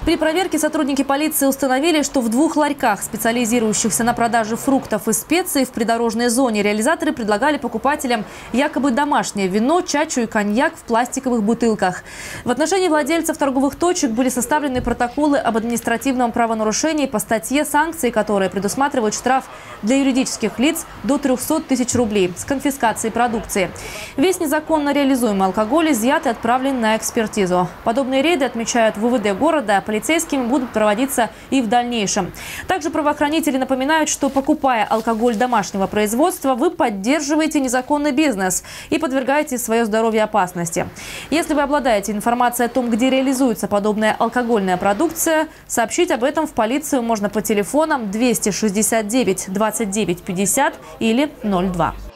При проверке сотрудники полиции установили, что в 2 ларьках, специализирующихся на продаже фруктов и специй, в придорожной зоне реализаторы предлагали покупателям якобы домашнее вино, чачу и коньяк в пластиковых бутылках. В отношении владельцев торговых точек были составлены протоколы об административном правонарушении по статье, санкции которой предусматривают штраф для юридических лиц до 300 тысяч рублей с конфискацией продукции. Весь незаконно реализуемый алкоголь изъят и отправлен на экспертизу. Подобные рейды, отмечают в УВД города, полицейскими будут проводиться и в дальнейшем. Также правоохранители напоминают, что, покупая алкоголь домашнего производства, вы поддерживаете незаконный бизнес и подвергаете свое здоровье опасности. Если вы обладаете информацией о том, где реализуется подобная алкогольная продукция, сообщить об этом в полицию можно по телефонам 269 29 50 или 02.